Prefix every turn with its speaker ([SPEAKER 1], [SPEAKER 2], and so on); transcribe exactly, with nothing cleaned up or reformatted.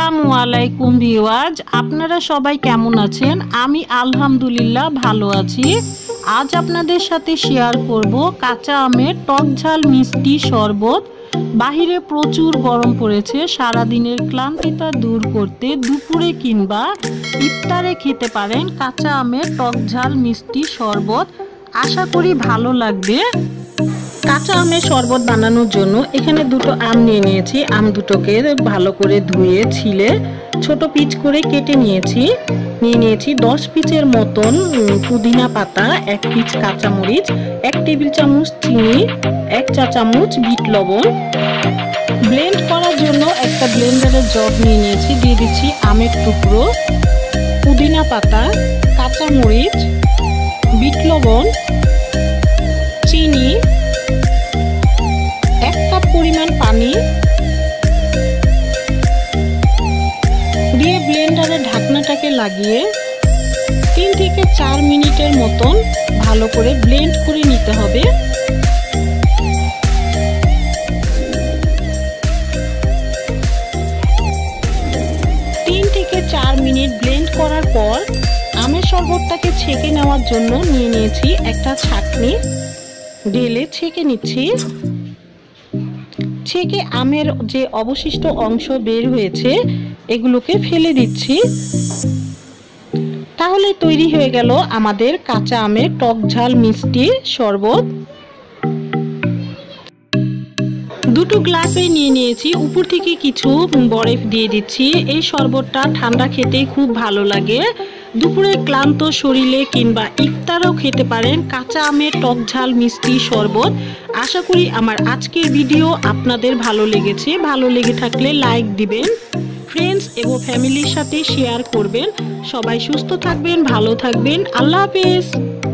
[SPEAKER 1] আসসালামু আলাইকুম ভিউয়ার্স, আপনারা সবাই কেমন আছেন? আমি আলহামদুলিল্লাহ ভালো আছি। আজ আপনাদের সাথে শেয়ার করব কাঁচা আমের টক ঝাল মিষ্টি শরবত। বাহিরে প্রচুর গরম পড়েছে, সারাদিনের ক্লান্তিতা দূর করতে দুপুরে কিংবা ইফতারে খেতে পারেন কাঁচা আমের টক ঝাল মিষ্টি শরবত। আশা করি ভালো লাগবে। কাঁচা আমের শরবত বানানোর জন্য এখানে দুটো আম নিয়ে নিয়েছি। আম দুটোকে ভালো করে ধুয়ে ছিলে ছোট পিচ করে কেটে নিয়েছি। নিয়ে নিয়েছি দশ পিচের মতন পুদিনা পাতা, এক পিচ কাঁচামরিচ, এক টেবিল চামচ চিনি, এক চা চামচ বিট লবণ। ব্লেন্ড করার জন্য একটা ব্লেন্ডারের জগ নিয়ে নিয়েছি। দিয়ে দিচ্ছি আমের টুকরো, পুদিনা পাতা, কাঁচামরিচ, বিট লবণ, চিনি, এক কাপ পরিমাণ পানি দিয়ে ব্লেন্ডারের ঢাকনাটাকে লাগিয়ে তিন থেকে চার মিনিটের মতন ভালো করে ব্লেন্ড করে নিতে হবে। তিন থেকে চার মিনিট ব্লেন্ড করার পর আমের শরবতটাকে ছেঁকে নেওয়ার জন্য নিয়ে নিয়েছি একটা ছাঁকনি। ঢেলে ছেঁকে নিচ্ছি। ছেঁকে আমের যে অবশিষ্ট অংশ বের হয়েছে এগুলোকে ফেলে দিচ্ছি। তাহলে তৈরি হয়ে গেল আমাদের কাঁচা আমের টক ঝাল মিষ্টি শরবত। দুটো গ্লাসে নিয়ে নিয়েছি, উপর থেকে কিছু বরফ দিয়ে দিচ্ছি। এই শরবতটা ঠান্ডা খেতে খুব ভালো লাগে। দুপুরে ক্লান্ত শরীরে কিংবা ইফতারও খেতে পারেন কাঁচা আমের টক ঝাল মিষ্টি শরবত। আশা করি আমার আজকের ভিডিও আপনাদের ভালো লেগেছে। ভালো লেগে থাকলে লাইক দিবেন, ফ্রেন্ডস এবং ফ্যামিলির সাথে শেয়ার করবেন। সবাই সুস্থ থাকবেন, ভালো থাকবেন। আল্লাহ হাফেজ।